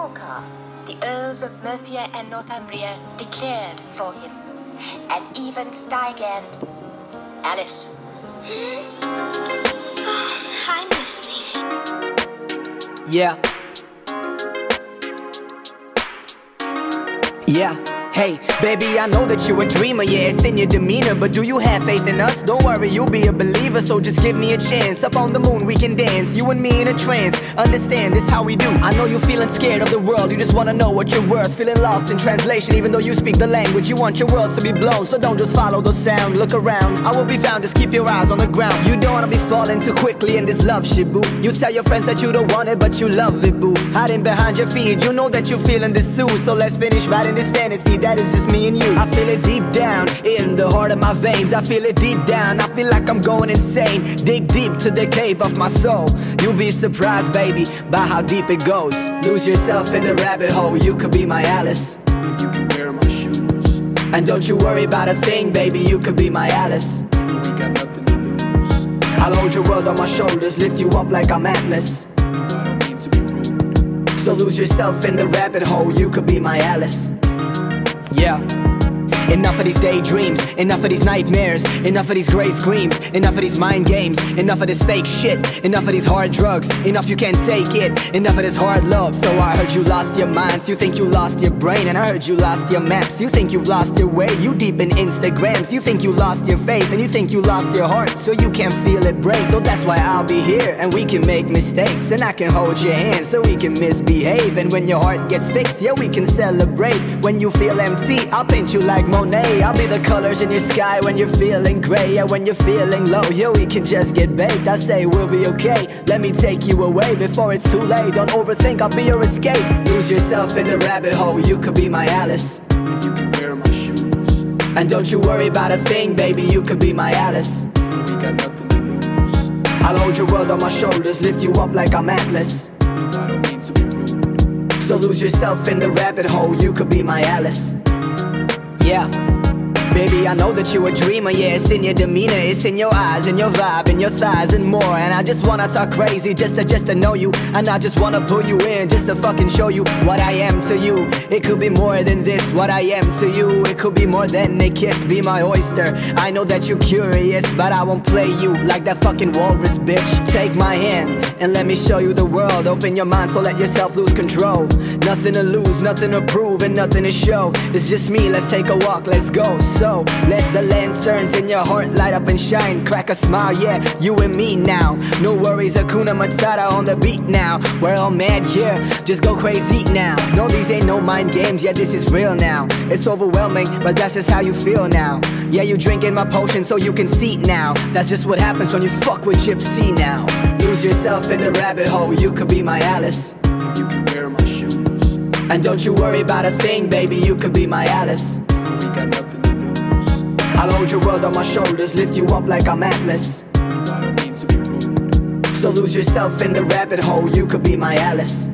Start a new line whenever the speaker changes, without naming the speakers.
Morcar, the Earls of Mercia and Northumbria declared for him, and even Stygand. Alice.
I'm listening.
Yeah. Yeah. Hey, baby, I know that you're a dreamer, yeah, it's in your demeanor. But do you have faith in us? Don't worry, you'll be a believer, so just give me a chance. Up on the moon we can dance, you and me in a trance. Understand, this how we do. I know you're feeling scared of the world, you just wanna know what you're worth. Feeling lost in translation, even though you speak the language. You want your world to be blown, so don't just follow the sound. Look around, I will be found, just keep your eyes on the ground. You don't wanna be falling too quickly in this love shit, boo. You tell your friends that you don't want it, but you love it, boo. Hiding behind your feet, you know that you're feeling this too. So let's finish riding this fantasy, that is just me and you. I feel it deep down, in the heart of my veins. I feel it deep down, I feel like I'm going insane. Dig deep to the cave of my soul. You'll be surprised, baby, by how deep it goes. Lose yourself in the rabbit hole, you could be my Alice,
and you can wear my shoes.
And don't you worry about a thing, baby, you could be my Alice.
We got nothing to lose.
I'll hold your world on my shoulders, lift you up like I'm Atlas.
No, I don't mean to be rude.
So lose yourself in the rabbit hole, you could be my Alice. Yeah. Enough of these daydreams, enough of these nightmares, enough of these gray screams, enough of these mind games, enough of this fake shit, enough of these hard drugs, enough you can't take it, enough of this hard love. So I heard you lost your mind, so you think you lost your brain. And I heard you lost your maps, you think you've lost your way. You deep in Instagrams, you think you lost your face. And you think you lost your heart, so you can't feel it break. So that's why I'll be here, and we can make mistakes. And I can hold your hand, so we can misbehave. And when your heart gets fixed, yeah, we can celebrate. When you feel empty, I'll paint you like Monet. I'll be the colors in your sky when you're feeling gray. Yeah, when you're feeling low, yeah, we can just get baked. I say we'll be okay, let me take you away before it's too late. Don't overthink, I'll be your escape. Lose yourself in the rabbit hole, you could be my Alice,
and you can wear my shoes.
And don't you worry about a thing, baby, you could be my Alice.
We got nothing to lose.
I'll hold your world on my shoulders, lift you up like I'm Atlas.
No, I don't mean to be rude.
So lose yourself in the rabbit hole, you could be my Alice. Yeah. Baby, I know that you're a dreamer, yeah, it's in your demeanor, it's in your eyes, in your vibe, in your thighs and more. And I just wanna talk crazy just to know you. And I just wanna pull you in just to fucking show you what I am to you. It could be more than this, what I am to you. It could be more than a kiss, be my oyster. I know that you're curious, but I won't play you like that fucking walrus, bitch. Take my hand and let me show you the world. Open your mind, so let yourself lose control. Nothing to lose, nothing to prove, and nothing to show. It's just me, let's take a walk, let's go. So, let the lanterns in your heart light up and shine. Crack a smile, yeah, you and me now. No worries, Hakuna Matata on the beat now. We're all mad here, just go crazy now. No, these ain't no mind games, yeah, this is real now. It's overwhelming, but that's just how you feel now. Yeah, you drinking my potion so you can see now. That's just what happens when you fuck with Gypsy now. Lose yourself in the rabbit hole, you could be my Alice,
and you can wear my shoes.
And don't you worry about a thing, baby, you could be my Alice.
We got nothing to lose.
I'll hold your world on my shoulders, lift you up like I'm Atlas.
No, I don't mean to be rude.
So lose yourself in the rabbit hole, you could be my Alice.